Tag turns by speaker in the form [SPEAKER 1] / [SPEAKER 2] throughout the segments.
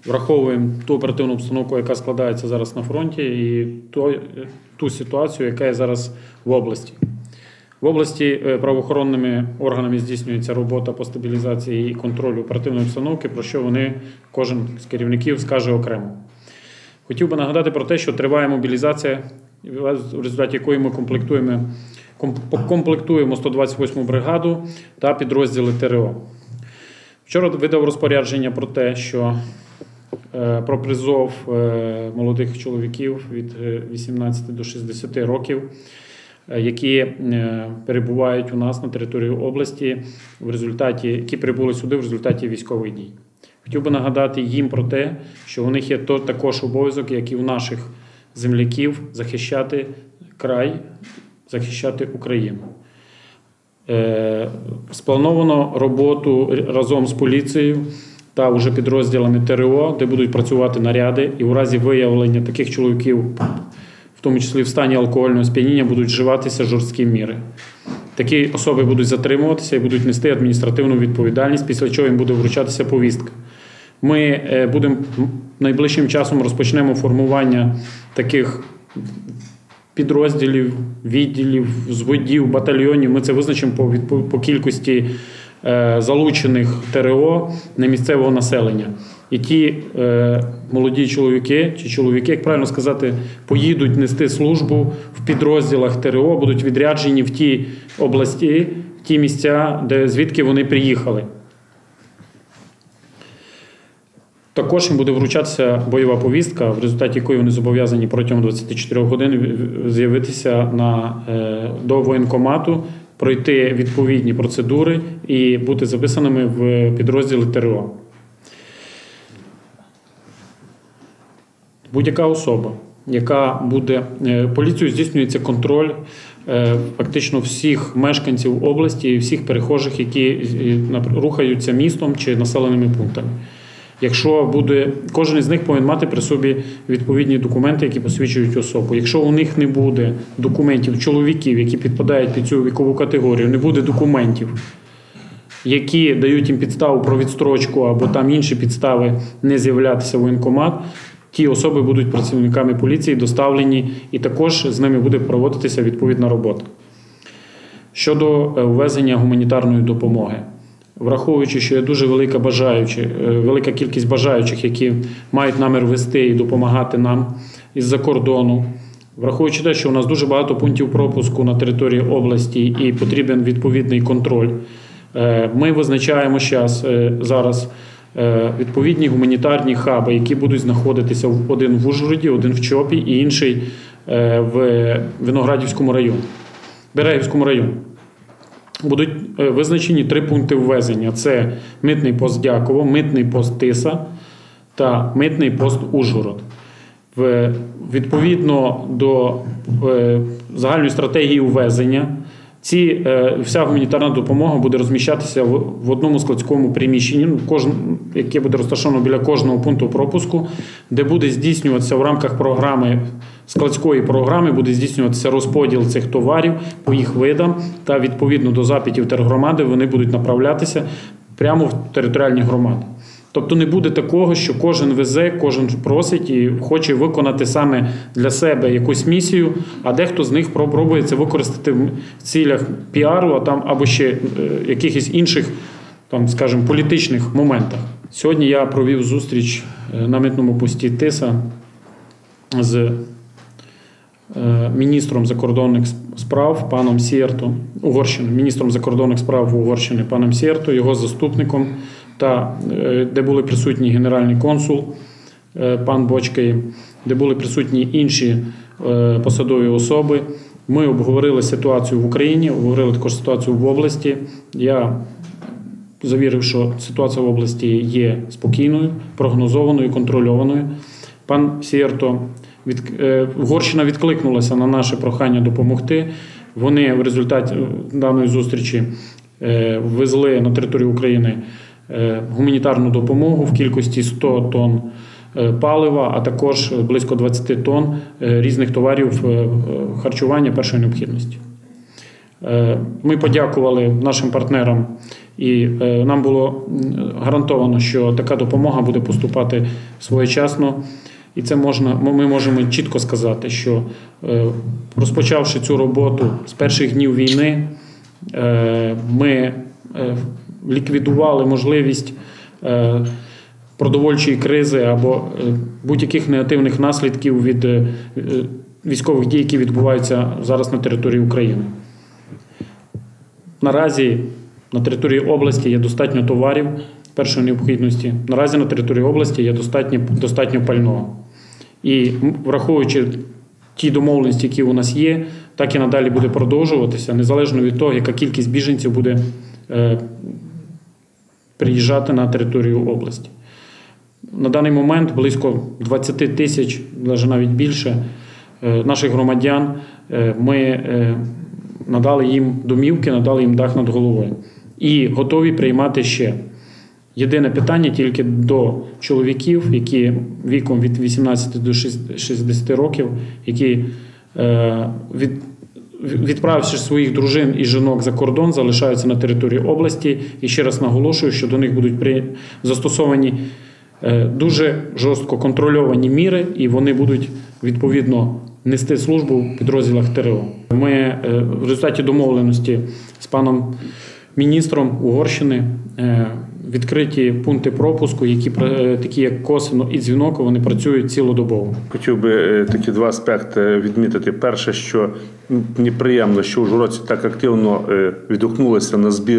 [SPEAKER 1] враховуємо ту оперативну обстановку, яка складається зараз на фронті, і ту ситуацію, яка є зараз в області. В області правоохоронними органами здійснюється робота по стабілізації і контролю оперативної обстановки, про що кожен з керівників скаже окремо. Хотів би нагадати про те, що триває мобілізація, в результаті якої ми комплектуємо 128-му бригаду та підрозділи ТРО. Вчора видав розпорядження про те, що про призов молодих чоловіків від 18 до 60 років, які перебувають у нас на території області, які прибули сюди в результаті військових дій. Хотів би нагадати їм про те, що у них є також обов'язок, як і у наших земляків, захищати край, захищати Україну. Сплановано роботу разом з поліцією та вже підрозділами ТРО, де будуть працювати наряди, і у разі виявлення таких чоловіків, в тому числі в стані алкогольного сп'яніння, будуть вживатися жорсткі міри. Такі особи будуть затримуватися і будуть нести адміністративну відповідальність, після чого їм буде вручатися повістка. Ми найближчим часом розпочнемо формування таких підрозділів, відділів, взводів, батальйонів. Ми це визначимо по кількості залучених ТРО на місцевого населення. І ті молоді чоловіки, чи чоловіки, як правильно сказати, поїдуть нести службу в підрозділах ТРО, будуть відряджені в ті області, в ті місця, звідки вони приїхали. Також їм буде вручатися бойова повістка, в результаті якої вони зобов'язані протягом 24 годин з'явитися до воєнкомату, пройти відповідні процедури і бути записаними в підрозділи ТРО. Будь-яка особа, яка буде... Поліцією здійснюється контроль фактично всіх мешканців області і всіх перехожих, які рухаються містом чи населеними пунктами. Кожен із них повинен мати при собі відповідні документи, які посвідчують особу. Якщо у них не буде документів, чоловіків, які підпадають під цю вікову категорію, не буде документів, які дають їм підставу про відстрочку або там інші підстави не з'являтися в воєнкомат, ті особи будуть працівниками поліції доставлені, і також з ними буде проводитися відповідна робота. Щодо ввезення гуманітарної допомоги. Враховуючи, що є дуже велика кількість бажаючих, які мають намір вести і допомагати нам із-за кордону, враховуючи те, що у нас дуже багато пунктів пропуску на території області і потрібен відповідний контроль, ми визначаємо зараз відповідні гуманітарні хаби, які будуть знаходитися один в Ужгороді, один в Чопі і інший в Берегівському районі. Будуть визначені 3 пункти ввезення. Це митний пост Дяково, митний пост Тиса та митний пост Ужгород. Відповідно до загальної стратегії ввезення, вся гуманітарна допомога буде розміщатися в одному складському приміщенні, яке буде розташовано біля кожного пункту пропуску, де буде здійснюватися в рамках складської програми, буде здійснюватися розподіл цих товарів по їх видам, та відповідно до запитів тергромади вони будуть направлятися прямо в територіальні громади. Тобто не буде такого, що кожен везе, кожен просить і хоче виконати саме для себе якусь місію, а дехто з них пробує це використати в цілях піару або ще якихось інших, скажімо, політичних моментах. Сьогодні я провів зустріч на митному пості Тиса з міністром закордонних справ паном Сєрто, міністром закордонних справ Угорщини паном Сєрто, його заступником, де були присутні генеральний консул пан Бочкай, де були присутні інші посадові особи. Ми обговорили ситуацію в Україні, обговорили також ситуацію в області. Я завірив, що ситуація в області є спокійною, прогнозованою, контрольованою. Пан Сєрто, Угорщина відкликнулася на наше прохання допомогти. Вони в результаті даної зустрічі ввезли на територію України гуманітарну допомогу в кількості 100 тонн палива, а також близько 20 тонн різних товарів харчування першої необхідності. Ми подякували нашим партнерам І нам було гарантовано, що така допомога буде поступати своєчасно. І це ми можемо чітко сказати, що розпочавши цю роботу з перших днів війни, ми ліквідували можливість продовольчої кризи або будь-яких негативних наслідків від військових дій, які відбуваються зараз на території України. Наразі на території області є достатньо товарів першої необхідності. Наразі на території області є достатньо пального. І враховуючи ті домовленості, які у нас є, так і надалі буде продовжуватися, незалежно від того, яка кількість біженців буде приїжджати на територію області. На даний момент близько 20 тисяч, навіть більше, наших громадян, ми надали їм домівки, надали їм дах над головою. І готові приймати ще. Єдине питання тільки до чоловіків, які віком від 18 до 60 років, які, відправивши своїх дружин і жінок за кордон, залишаються на території області. І ще раз наголошую, що до них будуть застосовані дуже жорстко контрольовані міри, і вони будуть, відповідно, нести службу в підрозділах ТРО. Ми в результаті домовленості з паном міністром Угорщини відкриті пункти пропуску, які такі як Косино і Дзвінок, вони працюють цілодобово.
[SPEAKER 2] Хотів би такі два аспекти відмітити. Перше, що мені приємно, що Ужгородці так активно відгукнулися на збір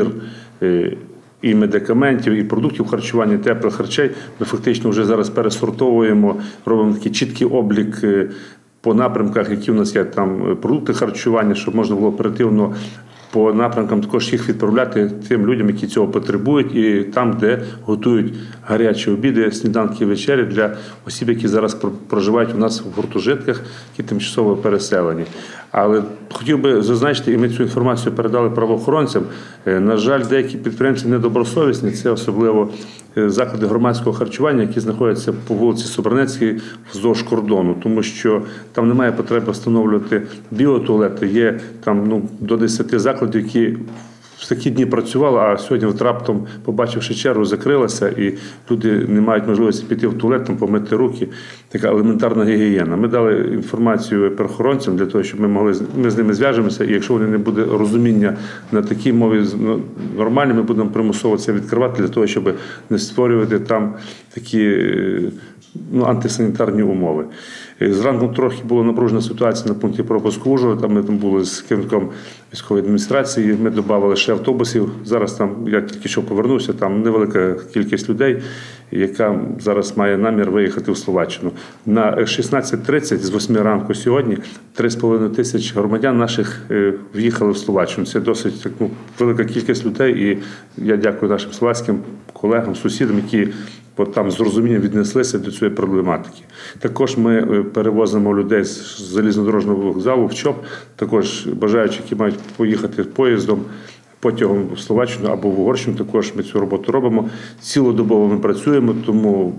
[SPEAKER 2] і медикаментів, і продуктів харчування, і теплих речей. Ми фактично вже зараз пересортовуємо, робимо такий чіткий облік по напрямках, які у нас є там продукти харчування, щоб можна було оперативно по напрямкам також їх відправляти тим людям, які цього потребують, і там, де готують гарячі обіди, сніданки, вечері для осіб, які зараз проживають у нас в гуртожитках, які тимчасово переселені. Але хотів би зазначити, і ми цю інформацію передали правоохоронцям, на жаль, деякі підприємці недобросовісні, це особливо заклади громадського харчування, які знаходяться по вулиці Собранецькій вздовж кордону, тому що там немає потреби встановлювати біотуалети, є там до 10 закладів, які в такі дні працювали, а сьогодні раптом, побачивши чергу, закрилася, і люди не мають можливості піти в туалет, там, помити руки. Така елементарна гігієна. Ми дали інформацію правоохоронцям для того, щоб ми з ними зв'яжемося, і якщо вони не буде розуміння на такій мові нормальні, ми будемо примусово це відкривати для того, щоб не створювати там такі антисанітарні умови. Зранку трохи була напружена ситуація на пункті пропуску Ужгорода. Ми там були з керівником військової адміністрації, ми додали ще автобусів. Зараз там, я тільки що повернувся, там невелика кількість людей, яка зараз має намір виїхати в Словаччину. На 16:30 з 8 ранку сьогодні 3,5 тисяч громадян наших в'їхали в Словаччину. Це досить велика кількість людей, і я дякую нашим словацьким колегам, сусідам, які там з розумінням віднеслися до цієї проблематики. Також ми перевозимо людей з залізнодорожнього вокзалу в ЧОП, також бажаючи, які мають поїхати поїздом, потягом в Словаччину або в Угорщину, також ми цю роботу робимо. Цілодобово ми працюємо, тому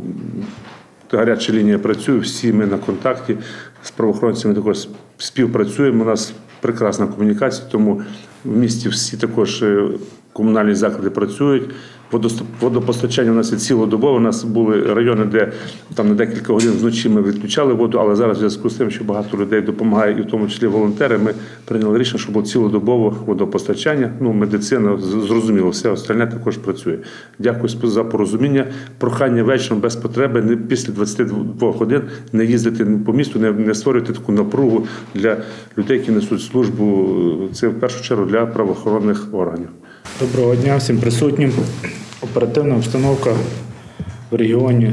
[SPEAKER 2] гаряча лінія працює, всі ми на контакті, з правоохоронцями також співпрацюємо, у нас прекрасна комунікація, тому в місті всі також комунальні заклади працюють. Водопостачання у нас є цілодобово. У нас були райони, де там на декілька годин вночі ми відключали воду, але зараз в зв'язку з тим, що багато людей допомагає, і в тому числі волонтери, ми прийняли рішення, щоб було цілодобово водопостачання. Медицина, зрозуміло, все остальне також працює. Дякую за порозуміння. Прохання вечором без потреби, після 22 годин не їздити по місту, не створювати таку напругу для людей, які несуть службу. Це в першу чергу для правоохоронних органів.
[SPEAKER 3] Доброго дня всім присутнім. Оперативна обстановка в регіоні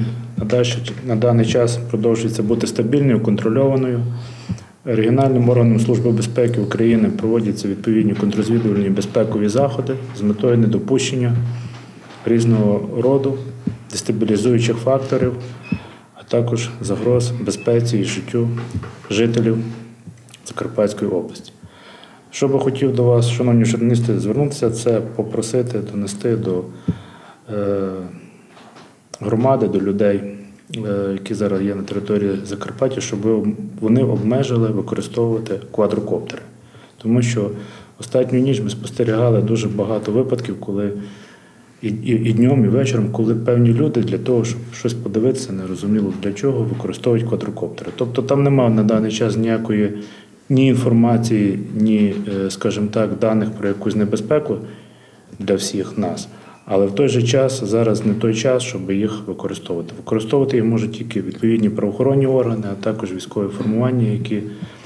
[SPEAKER 3] на даний час продовжується бути стабільною, контрольованою. Регіональним органом Служби безпеки України проводяться відповідні контррозвідувальні безпекові заходи з метою недопущення різного роду дестабілізуючих факторів, а також загроз безпеці і життю жителів Закарпатської області. Що би хотів до вас, шановні журналісти, звернутися, це попросити донести до громади, до людей, які зараз є на території Закарпаття, щоб вони обмежили використовувати квадрокоптери. Тому що останню ніч ми спостерігали дуже багато випадків, коли і днем, і вечором, коли певні люди для того, щоб щось подивитися, не розуміло для чого, використовують квадрокоптери. Тобто там немає на даний час ніякої ні інформації, ні, скажімо так, даних про якусь небезпеку для всіх нас. Але в той же час зараз не той час, щоб їх використовувати. Використовувати їх можуть тільки відповідні правоохоронні органи, а також військові формування, які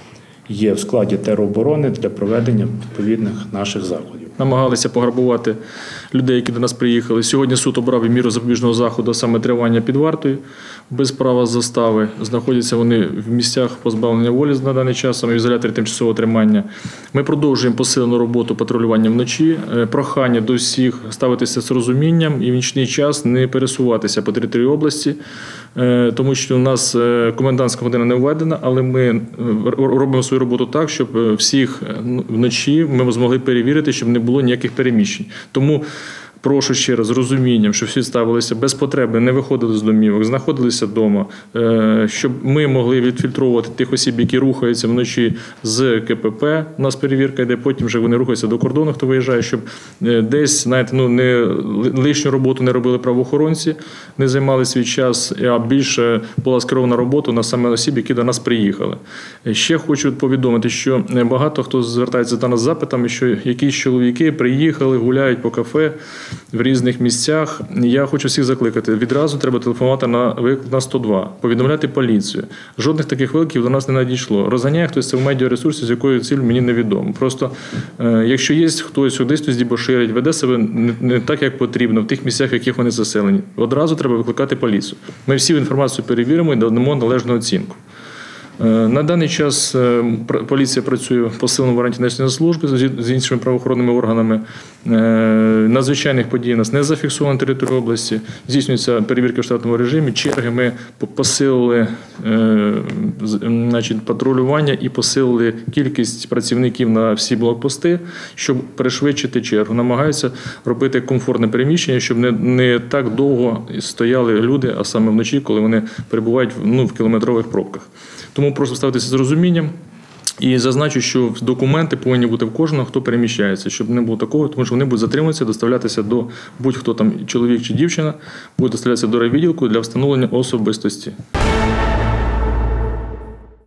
[SPEAKER 3] є в складі тероборони для проведення відповідних наших заходів.
[SPEAKER 4] Намагалися пограбувати людей, які до нас приїхали. Сьогодні суд обрав міру запобіжного заходу, саме тримання під вартою, без права застави. Знаходяться вони в місцях позбавлення волі на даний час, саме в ізоляторі тимчасового тримання. Ми продовжуємо посилену роботу патрулювання вночі. Прохання до всіх ставитися з розумінням і в нічний час не пересуватися по території області, тому що у нас комендантська година не введена, але ми робимо свою роботу так, щоб всіх вночі ми змогли перевірити, щоб не було ніяких переміщень. Тому прошу ще раз з розумінням, щоб всі ставилися без потреби, не виходили з домівок, знаходилися вдома, щоб ми могли відфільтровувати тих осіб, які рухаються вночі з КПП. У нас перевірка йде, потім вже вони рухаються до кордону, хто виїжджає, щоб десь, знаєте, не лишню роботу не робили правоохоронці, не займали свій час, а більше була скерована робота на саме осіб, які до нас приїхали. Ще хочу повідомити, що багато хто звертається до нас з запитами, що якісь чоловіки приїхали, гуляють по кафе в різних місцях. Я хочу всіх закликати. Відразу треба телефонувати на 102, повідомляти поліцію. Жодних таких викликів до нас не надійшло. Розганяє хтось це в медіаресурсі, з якою ціль мені невідомо. Просто, якщо є хтось, десь хтось дебоширить, веде себе не так, як потрібно, в тих місцях, в яких вони заселені, одразу треба викликати поліцію. Ми всю інформацію перевіримо і дамо належну оцінку. На даний час поліція працює в посиленому варіанті несення служби з іншими правоохоронними органами. Надзвичайних подій у нас не зафіксовано на території області. Здійснюються перевірки в штатному режимі. Черги ми посилили патрулювання і посилили кількість працівників на всі блокпости, щоб пришвидшити чергу. Намагаються робити комфортне переміщення, щоб не так довго стояли люди, а саме вночі, коли вони перебувають в кілометрових пробках. Тому просто ставитися з розумінням. І зазначу, що документи повинні бути в кожного, хто переміщається, щоб не було такого, тому що вони будуть затримуватися, доставлятися до будь-хто там, чоловік чи дівчина, будуть доставлятися до райвідділку для встановлення особистості.